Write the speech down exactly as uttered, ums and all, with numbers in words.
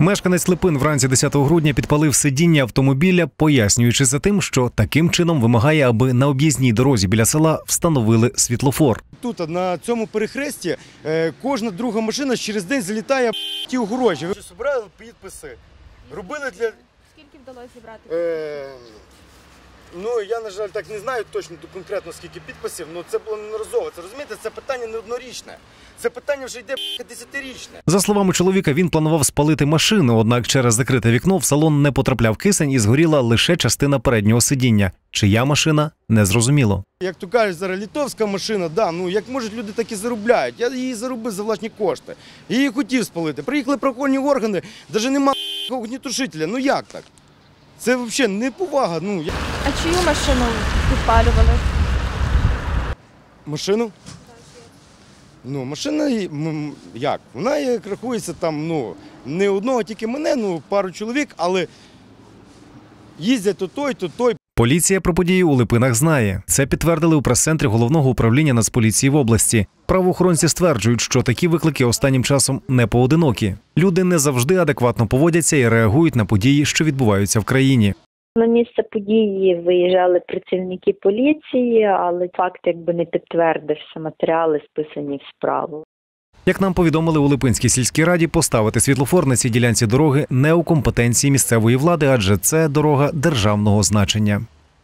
Мешканець Липин вранці десятого грудня підпалив сидіння автомобіля, пояснюючи за тим, що таким чином вимагає, аби на об'їзній дорозі біля села встановили світлофор. Тут, на цьому перехресті, кожна друга машина через день залітає ті огорожі. Ви збирали підписи, робили для… Скільки вдалося зібрати? Е... Ну, я, на жаль, так не знаю точно конкретно, скільки підписів, але це було неодноразово. Це, розумієте, це питання не однорічне. Це питання вже йде десятирічне. За словами чоловіка, він планував спалити машину, однак через закрите вікно в салон не потрапляв кисень і згоріла лише частина переднього сидіння. Чия машина – незрозуміло. Як то кажуть, зараз литовська машина, да, ну як можуть люди так і заробляють. Я її заробив за власні кошти. Я її хотів спалити. Приїхали правоохоронні органи, навіть немає огнетушителя. Ну як так? Це взагалі неповага. Ну, я... А чию машину підпалювали? Машину? Ну, машина, як? Вона як рахується там, ну, не одного, тільки мене, ну, пару чоловік, але їздять то той, то той. Поліція про події у Липинах знає. Це підтвердили у прес-центрі Головного управління Нацполіції в області. Правоохоронці стверджують, що такі виклики останнім часом не поодинокі. Люди не завжди адекватно поводяться і реагують на події, що відбуваються в країні. На місце події виїжджали працівники поліції, але факт якби не підтвердився, матеріали списані в справу. Як нам повідомили у Липинській сільській раді, поставити світлофор на цій ділянці дороги не у компетенції місцевої влади, адже це дорога державного значення.